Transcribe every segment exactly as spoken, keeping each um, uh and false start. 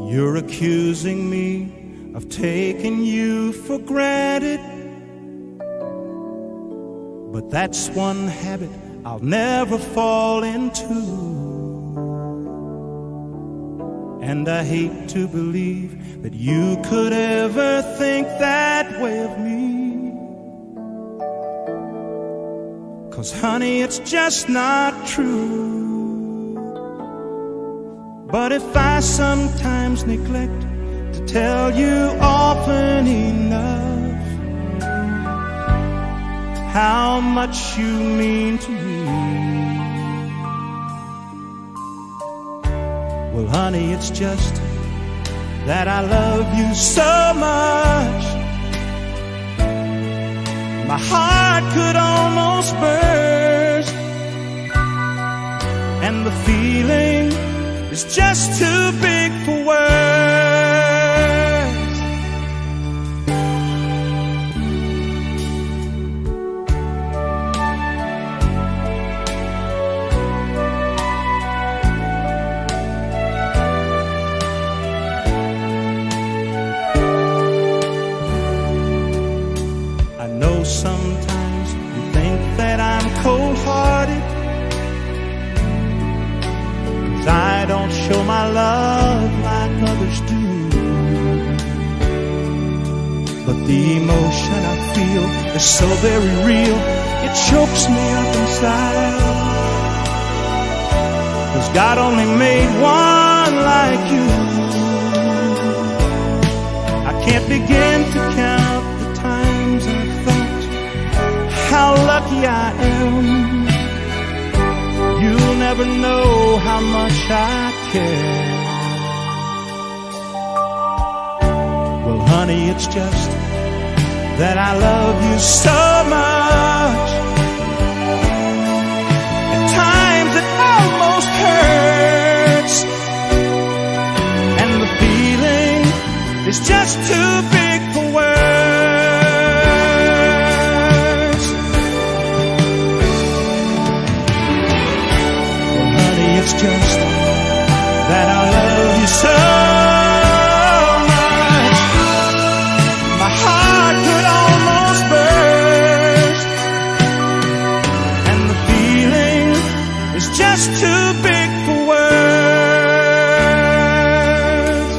You're accusing me of taking you for granted, but that's one habit I'll never fall into. And I hate to believe that you could ever think that way of me, 'cause honey, it's just not true. But if I sometimes neglect to tell you often enough how much you mean to me, well, honey, it's just that I love you so much. My heart could almost burst, and the feeling is just too big for words. I know sometimes you think that I'm cold-hearted, I don't show my love like others do. But the emotion I feel is so very real, it chokes me up inside. 'Cause God only made one like you. I can't begin to count the times I thought how lucky I am. You'll never know how much I care. Well, honey, it's just that I love you so much. At times it almost hurts, and the feeling is just too big for words. It's just that I love you so much. My heart could almost burst, and the feeling is just too big for words.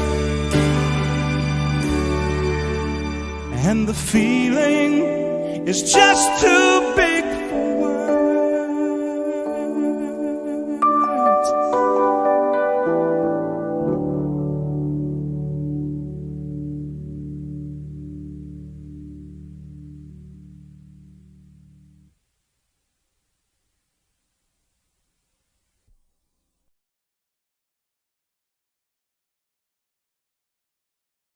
And the feeling is just too big